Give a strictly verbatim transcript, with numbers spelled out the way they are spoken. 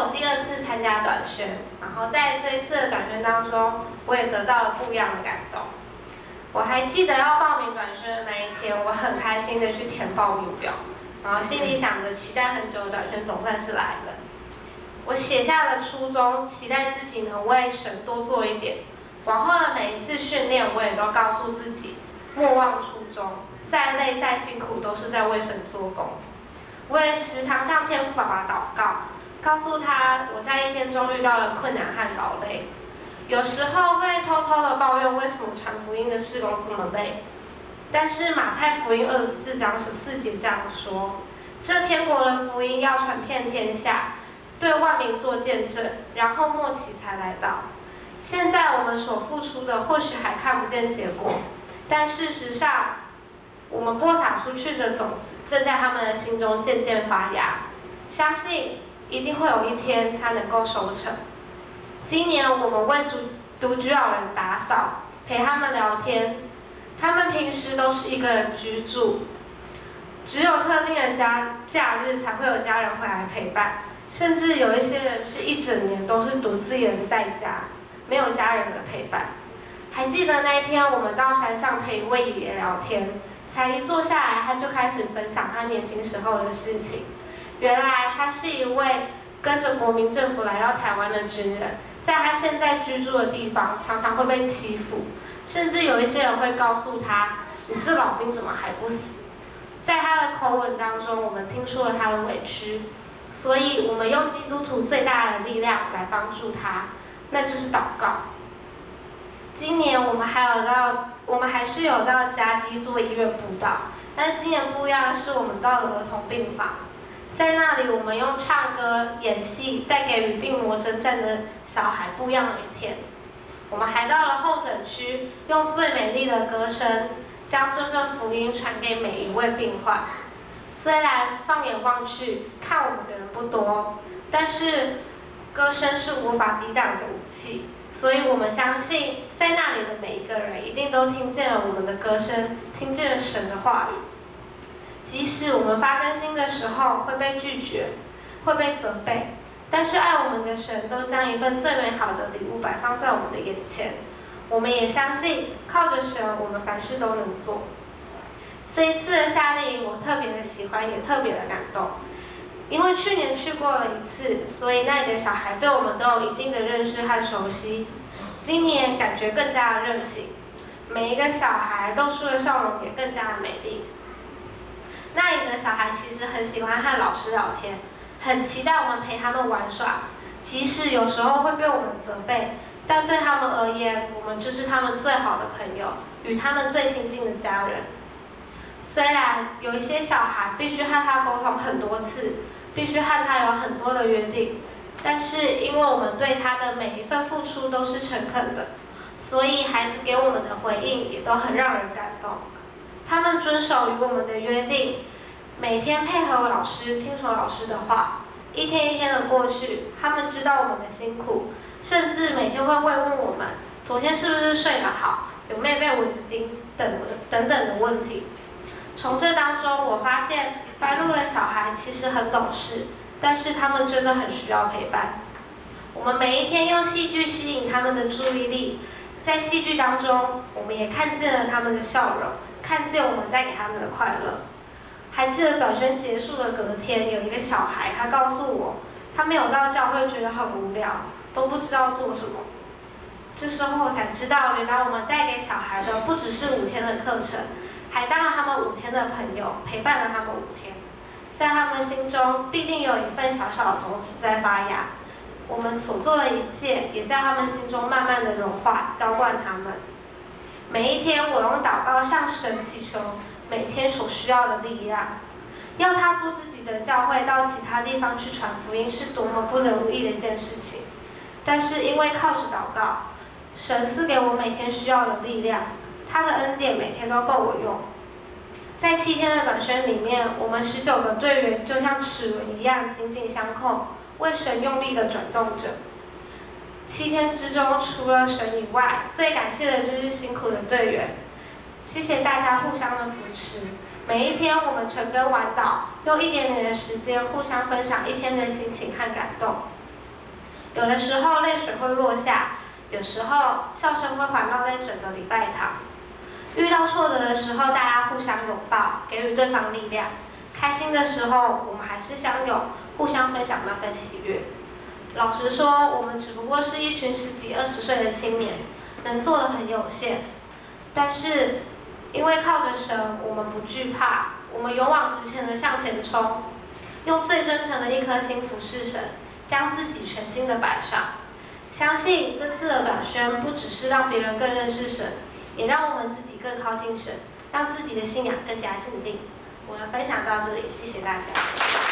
我第二次参加短宣，然后在这一次的短宣当中，我也得到了不一样的感动。我还记得要报名短宣的那一天，我很开心的去填报名表，然后心里想着期待很久的短宣总算是来了。我写下了初衷，期待自己能为神多做一点。往后的每一次训练，我也都告诉自己，莫忘初衷，再累再辛苦都是在为神做工。我也时常向天父爸爸祷告，告诉他我在一天中遇到了困难和劳累，有时候会偷偷的抱怨为什么传福音的事工这么累。但是马太福音二十四章十四节这样说：这天国的福音要传遍天下，对万民做见证，然后末期才来到。现在我们所付出的或许还看不见结果，但事实上，我们播撒出去的种子正在他们的心中渐渐发芽，相信一定会有一天它能够收成。今年我们为独独居老人打扫，陪他们聊天。他们平时都是一个人居住，只有特定的假假日才会有家人回来陪伴，甚至有一些人是一整年都是独自一人在家，没有家人的陪伴。还记得那一天，我们到山上陪一位爷爷聊天，才一坐下来，他就开始分享他年轻时候的事情。原来他是一位跟着国民政府来到台湾的军人，在他现在居住的地方，常常会被欺负。甚至有一些人会告诉他：“你这老兵怎么还不死？”在他的口吻当中，我们听出了他的委屈，所以我们用基督徒最大的力量来帮助他，那就是祷告。今年我们还有到，我们还是有到嘉基做医院布道，但是今年不一样的是，我们到了儿童病房，在那里我们用唱歌、演戏，带给与病魔征战的小孩不一样的一天。我们还到了候诊区，用最美丽的歌声，将这份福音传给每一位病患。虽然放眼望去，看我们的人不多，但是歌声是无法抵挡的武器，所以我们相信，在那里的每一个人一定都听见了我们的歌声，听见了神的话语。即使我们发更新的时候会被拒绝，会被责备，但是爱我们的神都将一份最美好的礼物摆放在我们的眼前。我们也相信，靠着神，我们凡事都能做。这一次的夏令营，我特别的喜欢，也特别的感动。因为去年去过了一次，所以那里的小孩对我们都有一定的认识和熟悉。今年感觉更加的热情，每一个小孩露出的笑容也更加的美丽。那里的小孩其实很喜欢和老师聊天，很期待我们陪他们玩耍，即使有时候会被我们责备，但对他们而言，我们就是他们最好的朋友，与他们最亲近的家人。虽然有一些小孩必须和他沟通很多次，必须和他有很多的约定，但是因为我们对他的每一份付出都是诚恳的，所以孩子给我们的回应也都很让人感动。他们遵守与我们的约定，每天配合老师，听从老师的话，一天一天的过去，他们知道我们的辛苦，甚至每天会慰问我们昨天是不是睡得好，有没有被蚊子叮等等等的问题。从这当中，我发现白鹿的小孩其实很懂事，但是他们真的很需要陪伴。我们每一天用戏剧吸引他们的注意力，在戏剧当中，我们也看见了他们的笑容，看见我们带给他们的快乐。还记得短宣结束的隔天，有一个小孩，他告诉我，他没有到教会觉得很无聊，都不知道做什么。这时候我才知道，原来我们带给小孩的不只是五天的课程，还当了他们五天的朋友，陪伴了他们五天。在他们心中，必定有一份小小的种子在发芽。我们所做的一切，也在他们心中慢慢的融化，浇灌他们。每一天，我用祷告向神祈求每天所需要的力量。要踏出自己的教会到其他地方去传福音，是多么不容易的一件事情。但是因为靠着祷告，神赐给我每天需要的力量，他的恩典每天都够我用。在七天的短宣里面，我们十九个队员就像齿轮一样紧紧相扣，为神用力的转动着。七天之中，除了神以外，最感谢的就是辛苦的队员。谢谢大家互相的扶持。每一天我们晨更晚祷，用一点点的时间互相分享一天的心情和感动。 有的时候泪水会落下，有时候笑声会环绕在整个礼拜堂。遇到挫折的时候，大家互相拥抱，给予对方力量；开心的时候，我们还是相拥，互相分享那份喜悦。老实说，我们只不过是一群十几、二十岁的青年，能做的很有限。但是，因为靠着神，我们不惧怕，我们勇往直前的向前冲，用最真诚的一颗心服侍神，将自己全心的摆上。相信这次的短宣不只是让别人更认识神，也让我们自己更靠近神，让自己的信仰更加坚定。我的分享到这里，谢谢大家。